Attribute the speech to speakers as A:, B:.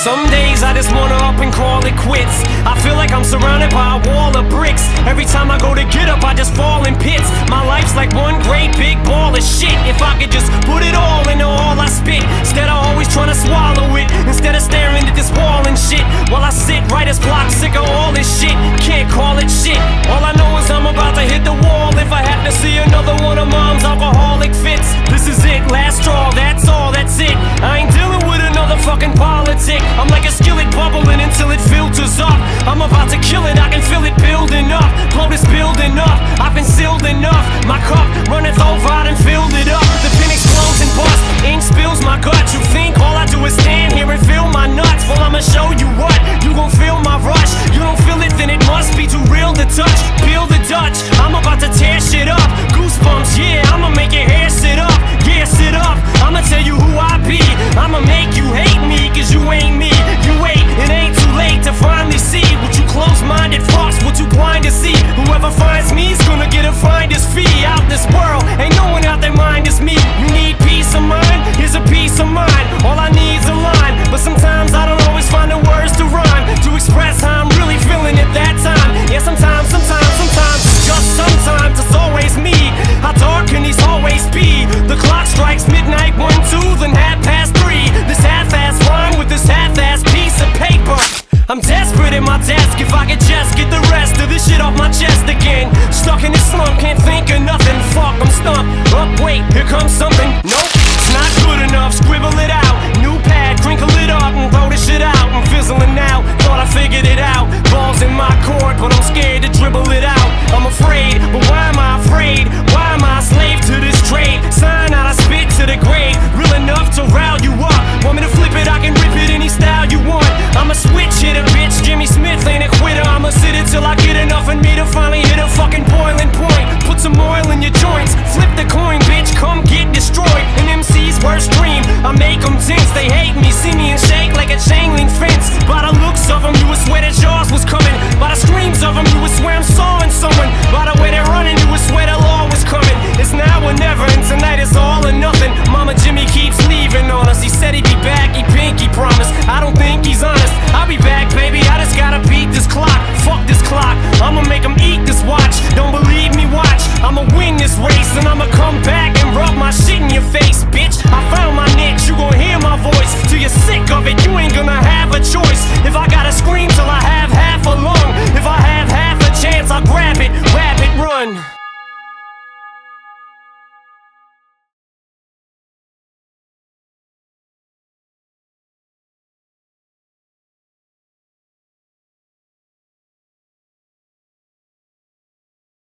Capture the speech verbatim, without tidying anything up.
A: Some days I just wanna up and call it quits. I feel like I'm surrounded by a wall of bricks. Every time I go to get up, I just fall in pits. My life's like one great big ball of shit. If I could just put it all into all I spit, instead of always trying to swallow it, instead of staring at this wall and shit, while I sit writer's block, sick of all this shit. Can't call it shit. All I know is I'm about to hit the wall if I have to see another one of mom's alcoholic fits. This is it, last straw, that's all, that's it. I ain't dealing with another fucking politic. I'm like a skillet bubbling until it filters up. I'm about to kill it, I can feel it building up. Blow this building up, I've been sealed enough. My cup runneth over, I done filled it up. The pen explodes and busts, ink spills my gut. You think all I do is stand here and feel my nuts? Well, I'ma show you what, you gon' feel my rush. You don't feel it, then it must be too real to touch. Feel the Dutch, I'm about to tear shit up. Goosebumps, yeah, I'ma make your hair sit up. Yeah, sit up, I'ma tell you who I be. I'ma make you hate me, cause you ain't me. You wait, it ain't too late to finally see what you close-minded fucks, what you blind to see. Whoever finds me's gonna get a finder's fee. Out this world, ain't no one out their mind is me. You need peace of mind, here's a piece of mind. All I need's a line, but sometimes I don't always find the words to rhyme, to express how I'm really feeling at that time. Yeah, sometimes, sometimes, sometimes, just sometimes it's always me. How dark can these hallways be? The clock strikes midnight, one, two, then half past three. This half-ass rhyme with this half-ass piece of paper. I'm desperate at my desk, if I could just get the rest of this shit off my chest again. Stuck in this slump, can't think of nothing. Fuck, I'm stumped. Up, wait, here comes something. Nope, it's not good enough. Scribble it out, new pad, crinkle it up and throw